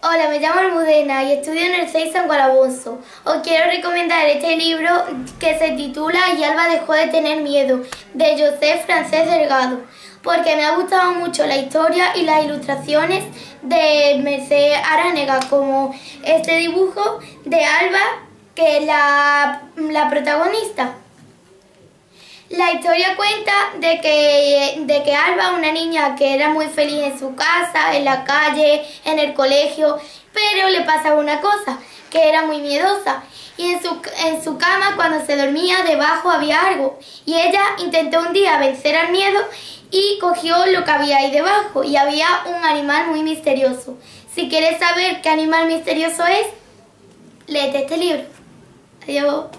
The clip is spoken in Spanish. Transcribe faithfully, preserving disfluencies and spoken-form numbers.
Hola, me llamo Almudena y estudio en el C I San Gualabonso. Os quiero recomendar este libro que se titula Y Alba dejó de tener miedo, de Josep Francesc Delgado, porque me ha gustado mucho la historia y las ilustraciones de Mercè Aránega, como este dibujo de Alba, que es la, la protagonista. La historia cuenta de que, de que Alba, una niña que era muy feliz en su casa, en la calle, en el colegio, pero le pasaba una cosa, que era muy miedosa. Y en su, en su cama, cuando se dormía, debajo había algo. Y ella intentó un día vencer al miedo y cogió lo que había ahí debajo. Y había un animal muy misterioso. Si quieres saber qué animal misterioso es, léete este libro. Adiós.